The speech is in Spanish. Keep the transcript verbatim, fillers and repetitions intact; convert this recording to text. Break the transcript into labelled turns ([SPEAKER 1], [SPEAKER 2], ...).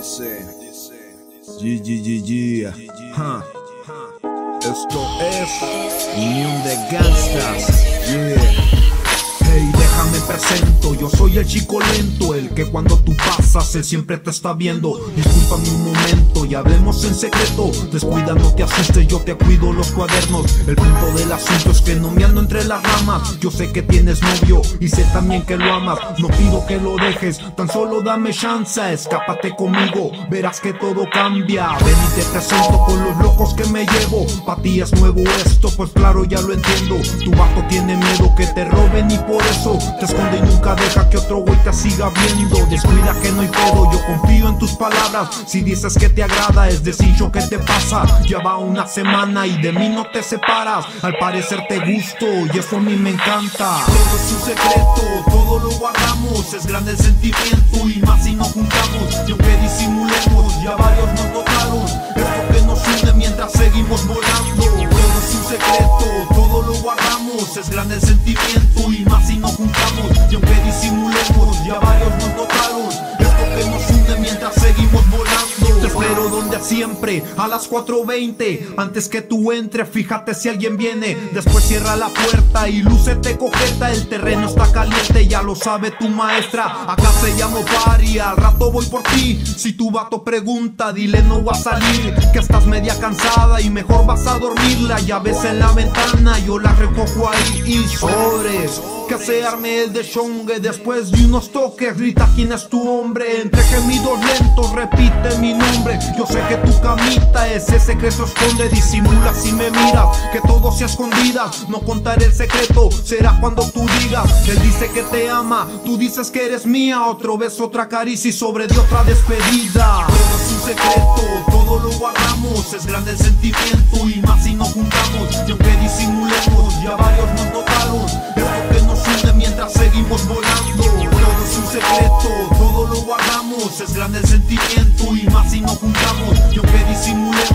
[SPEAKER 1] Dice G G G G huh. Esto es Unión de Gangstas. Yeah.
[SPEAKER 2] Hey, déjame presento, yo soy el chico lento, el que cuando tú pasas, él siempre te está viendo. Discúlpame un momento y hablemos en secreto. Descuida, no te asustes, yo te cuido los cuadernos. El punto del asunto es que no me ando entre las ramas. Yo sé que tienes novio y sé también que lo amas. No pido que lo dejes, tan solo dame chance. Escápate conmigo, verás que todo cambia. Ven y te presento con los locos que me llevo. Pa' ti es nuevo esto, pues claro ya lo entiendo. Tu vato tiene miedo que te roben y por eso te esconde y nunca deja que otro güey te siga viendo. Descuida que no hay pedo, yo confío en tus palabras. Si dices que te agrada, es decir, yo, ¿qué te pasa? Ya va una semana y de mí no te separas. Al parecer te gusto y eso a mí me encanta. Todo es un secreto, todo lo guardamos. Es grande el sentimiento y más si nos juntamos. Y aunque disimulemos, ya varios nos notaron esto que nos une mientras seguimos volando. Todo es un secreto, todo lo guardamos. Es grande el sentimiento y más si nos juntamos. Y aunque disimulemos, ya varios nos notaron esto que nos une mientras seguimos volando. Te espero donde siempre, a las cuatro veinte. Antes que tú entres, fíjate si alguien viene. Después cierra la puerta y lúcete coqueta. El terreno está caliente, ya lo sabe tu maestra. Acá se llamo party, al rato voy por ti. Si tu vato pregunta, dile no va a salir, que estás media cansada y mejor vas a dormir. La llave es en la ventana, yo la recojo ahí y sobres. Que se arme el de chongue. Después de unos toques, grita quién es tu hombre. Entre gemidos lentos, repite mi nombre. Yo sé que tu camita ese secreto esconde. Disimula si me miras, que todo sea escondidas. No contaré el secreto, será cuando tú digas. Él dice que te ama, tú dices que eres mía. Otro beso, otra caricia y sobre de otra despedida. Todo es un secreto, todo lo guardamos. Es grande el sentimiento y más si nos juntamos. Y aunque disimulemos, ya varios nos notaron esto que nos une mientras seguimos volando. Todo es un secreto, todo lo guardamos. Es grande el sentimiento y más si nos juntamos. Y aunque disimulemos,